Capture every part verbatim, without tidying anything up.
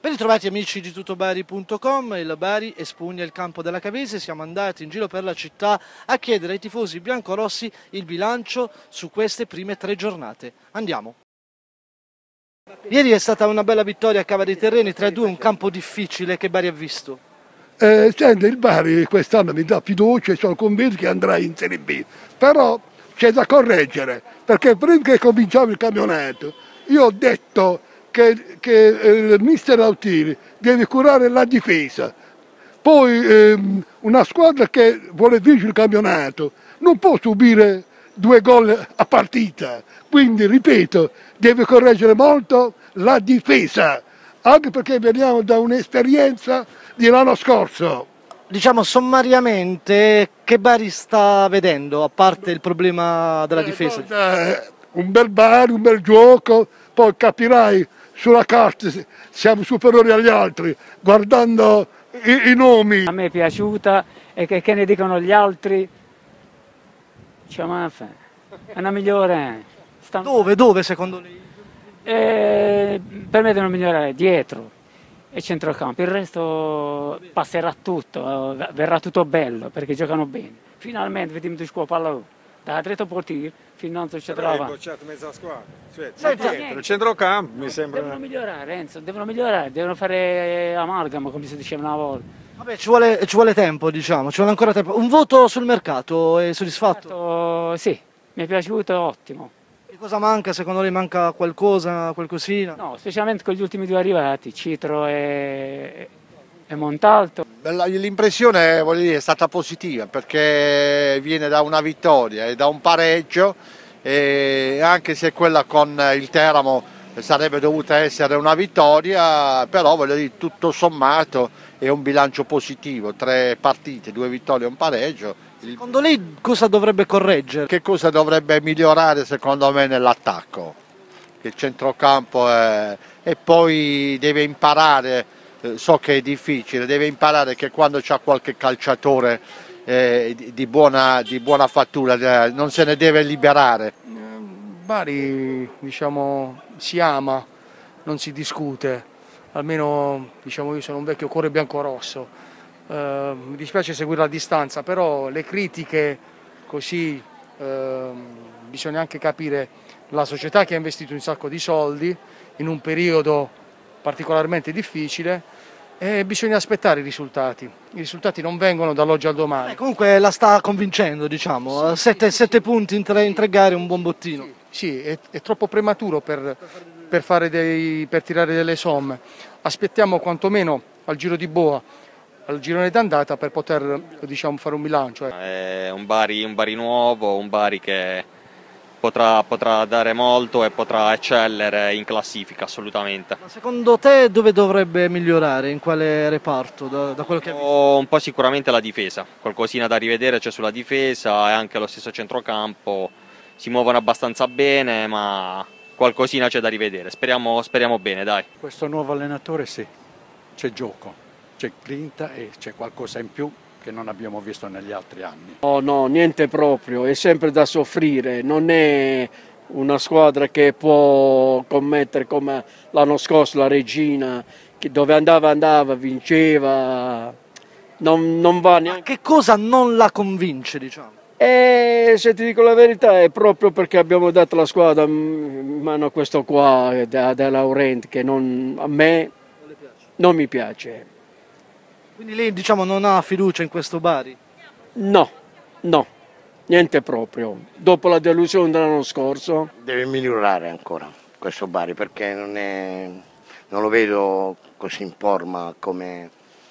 Ben ritrovati amici di tutobari punto com, il Bari espugna il campo della Cavese. Siamo andati in giro per la città a chiedere ai tifosi biancorossi il bilancio su queste prime tre giornate. Andiamo. Ieri è stata una bella vittoria a Cava dei Terreni, tre a due, un campo difficile. Che Bari ha visto? Eh, senti, il Bari quest'anno mi dà fiducia e sono convinto che andrà in Serie B, però c'è da correggere, perché prima che cominciamo il campionato io ho detto che, che eh, il mister Autiri deve curare la difesa, poi ehm, una squadra che vuole vincere il campionato non può subire due gol a partita, quindi ripeto, deve correggere molto la difesa, anche perché veniamo da un'esperienza dell'anno scorso. Diciamo sommariamente, che Bari sta vedendo, a parte il problema della Eh, difesa? eh, un bel Bari, un bel gioco, poi capirai sulla carta se siamo superiori agli altri, guardando i, i nomi. A me è piaciuta e che, che ne dicono gli altri, cioè, ma è una migliore. Sta... Dove, dove secondo lei? Eh, per me devono migliorare dietro e centrocampo, il resto passerà tutto, verrà tutto bello perché giocano bene. Finalmente vediamo di scuola palla da dritto portiere fino a non si trova. Hai bocciato mezza squadra, cioè, Senta, dietro, il centrocampo mi sembra. Devono migliorare, Enzo, devono migliorare, devono fare amalgama come si diceva una volta. Vabbè, ci vuole, ci vuole tempo, diciamo, ci vuole ancora tempo. Un voto sul mercato, è soddisfatto? Certo, sì, mi è piaciuto, ottimo. E cosa manca? Secondo lei manca qualcosa, qualcosina? No, specialmente con gli ultimi due arrivati, Citro e, e Montalto. L'impressione, voglio dire, è stata positiva perché viene da una vittoria e da un pareggio, e anche se quella con il Teramo sarebbe dovuta essere una vittoria, però voglio dire, tutto sommato è un bilancio positivo, tre partite, due vittorie e un pareggio. Secondo lei cosa dovrebbe correggere? Che cosa dovrebbe migliorare secondo me nell'attacco? Il centrocampo è... e poi deve imparare, eh, so che è difficile, deve imparare che quando c'è qualche calciatore eh, di, di, buona, di buona fattura eh, non se ne deve liberare. Bari, diciamo, si ama, non si discute, almeno diciamo, io sono un vecchio cuore biancorosso. Uh, mi dispiace seguire a distanza, però le critiche così uh, bisogna anche capire la società che ha investito un sacco di soldi in un periodo particolarmente difficile e bisogna aspettare i risultati. I risultati non vengono dall'oggi al domani. Eh, comunque la sta convincendo, diciamo, sì, sette, sì, sette sì. punti in tre, in tre gare, un buon bottino. Sì, sì è, è troppo prematuro per, per, fare dei, per tirare delle somme. Aspettiamo quantomeno al giro di boa, al girone d'andata, per poter, diciamo, fare un bilancio. È un Bari, un Bari nuovo, un Bari che potrà, potrà dare molto e potrà eccellere in classifica assolutamente. Ma secondo te dove dovrebbe migliorare, in quale reparto, da, da quello che ha visto? Un po' sicuramente la difesa, qualcosina da rivedere c'è sulla difesa e anche lo stesso centrocampo, si muovono abbastanza bene ma qualcosina c'è da rivedere, speriamo, speriamo bene, dai. Questo nuovo allenatore sì, c'è gioco, c'è grinta e c'è qualcosa in più che non abbiamo visto negli altri anni. No, no, niente proprio, è sempre da soffrire, non è una squadra che può commettere come l'anno scorso la Regina, che dove andava andava, vinceva, non, non va neanche. Ma che cosa non la convince, diciamo? E se ti dico la verità è proprio perché abbiamo dato la squadra in mano a questo qua, da, da Laurent, che non, a me non mi piace. Quindi lei, diciamo, non ha fiducia in questo Bari? No, no, niente proprio. Dopo la delusione dell'anno scorso. Deve migliorare ancora questo Bari perché non, è, non lo vedo così in forma come...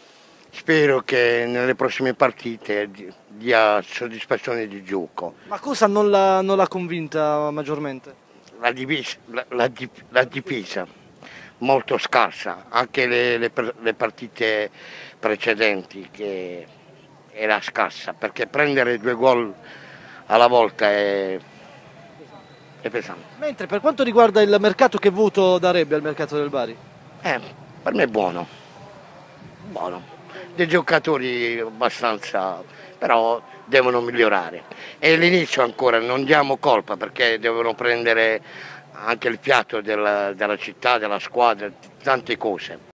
Spero che nelle prossime partite dia soddisfazione di gioco. Ma cosa non l'ha, non l'ha convinta maggiormente? La difesa, la, la, la difesa molto scarsa, anche le, le, le partite precedenti che era scarsa, perché prendere due gol alla volta è, è pesante. Mentre per quanto riguarda il mercato, che voto darebbe al mercato del Bari? Eh, per me è buono, buono. Dei giocatori abbastanza, però devono migliorare. E all'inizio ancora non diamo colpa perché devono prendere anche il fiato della, della città, della squadra, tante cose.